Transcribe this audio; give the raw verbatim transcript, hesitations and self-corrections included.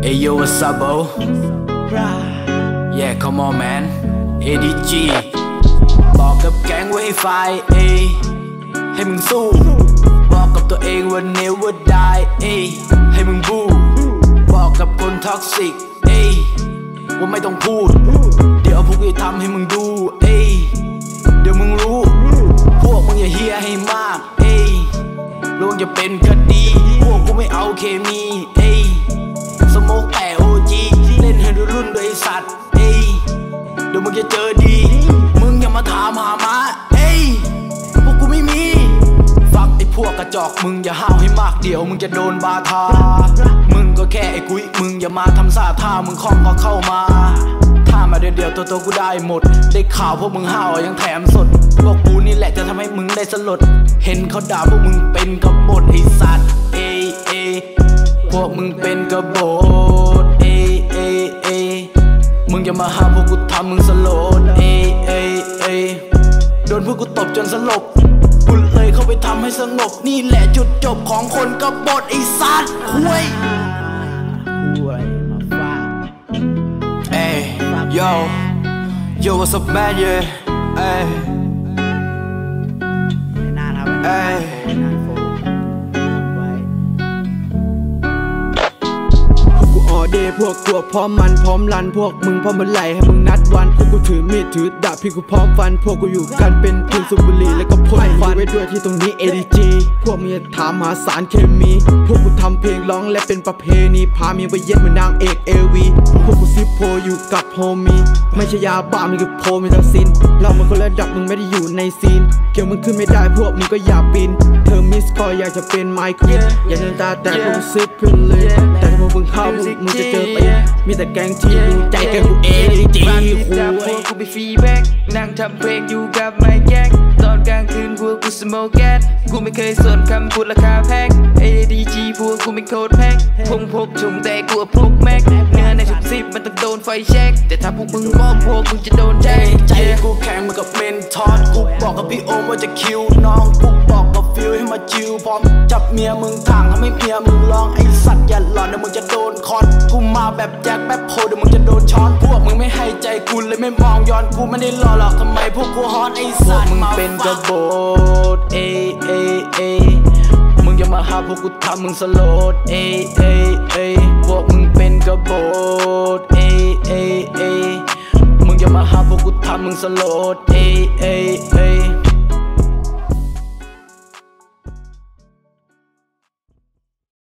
Hey yo, what's up, bro? Yeah, come on, man. เอ ดี จี บอกกับแก๊งไว้ไฟเอให้มึงสู้บอกกับตัวเองว่า never die เอให้มึงบูบอกกับคนท็อกซิกเอว่าไม่ต้องพูดเดี๋ยวพวกกูทำให้มึงดูเอเดี๋ยวมึงรู้พวกมึงอย่าเฮียให้มากเอลวงจะเป็นคดีพวกกูไม่เอาเคมีเอสโมกแต่โอจีเล่นให้ดูรุ่นโดยสัตว์เอ้ยเดี๋ยวมึงจะเจอดีมึงอย่ามาถามหามาเอ้ยพวกกูไม่มีฟักไอ้พวกกระจอกมึงอย่าห้าวให้มากเดี๋ยวมึงจะโดนบาทามึงก็แค่ไอ้กุ้ยมึงอย่ามาทำซาท่ามึงคล่องก็เข้ามาถ้ามาเดียวเดียวตัวตัวกูได้หมดได้ข่าวพวกมึงห้าวยังแถมสดพวกกูนี่แหละจะทำให้มึงได้สลดเห็นเขาด่าพวกมึงเป็นกบฏไอ้สัตว์เอ้ยเอ้ยพวกมึงเป็นกบฏเอ้ยเอ้ยเอ้ยมึงอย่ามาหาพวกกูทำมึงสลดเอ้ยเอ้ยเอ้ยโดนพวกกูตบจนสลบกูเลยเข้าไปทำให้สงบนี่แหละจุดจบของคนกบฏไอ้สัตว์คุยเอ้ย yo yo what's up man yeah เอ้ยเอ้ยเดพวกตัวพร้อมมันพร้อมรันพวกมึงพร้อมเมื่อไหร่ให้มึงนัดวันพวกกูถือมีดถือดาบพี่กูพร้อมฟันพวกกูอยู่กันเป็นทีมสูบบุหรี่แล้วก็พ่นฟันไว้ด้วยที่ตรงนี้ เอ ดี จี พวกมึงจะถามหาสารเคมีพวกกูทำเพลงร้องและเป็นประเพณีพาเมียไปเย็ดเหมือนนางเอกเอวีพวกกูซิปโพอยู่กับโฮมีไม่ใช่ยาบ้ามันคือโพมิทาซินเรามันคนละดับมึงไม่ได้อยู่ในซีนเกี่ยวมึงขึ้นไม่ได้พวกมึงก็อย่าปีนเธอมิสคออยากจะเป็นไมค์ควินอย่าเดินตาแต่พวกกูซิปเพื่อนเลยแต่พวกมึงเข้าพวกมึงจะเจอไปมีแต่แกงที่รู้ใจแกกูเอ ดี จีคุยกูไปฟรีแบ็กนั่งทำเพลงอยู่กับไมค์แก๊งตอนกลางคืนพวกกูสโมกแก๊สกูไม่เคยสนคำพูดราคาแพง เอ ดี จี พวกกูไม่โคตรแพงพงพกชงแต่กูพกแม็กเนื้อในทุกซิปมันต้องโดนไฟแช็กแต่ถ้าพวกมึงมองพวกมึงจะโดนแจ้งใจกูแข็งเหมือนกับเมนทอสกูบอกกับพี่โอมว่าจะคิวน้องกูบอกกับฟิลให้มาจิวพร้อมจับเมียมึงทางทำให้เมียมึงร้องไอสัตว์อย่าหลอนเดี๋ยวมึงจะโดนคอนกูมาแบบแจ็คแบบโพเดี๋ยวมึงจะโดนช้อนพวกมึงไม่ให้ใจกูเลยไม่มองย้อนกูไม่ได้รอหรอกทำไมพวกกูฮอนไอสัตว์มึงเป็นกบฏเอเอเอมึงอย่ามาหาพวกกูทำมึงสลดเอเอเอพวกมึงเป็นกบฏเอเอเอมึงอย่ามาหาพวกกูทำมึงสลดเอเอเอ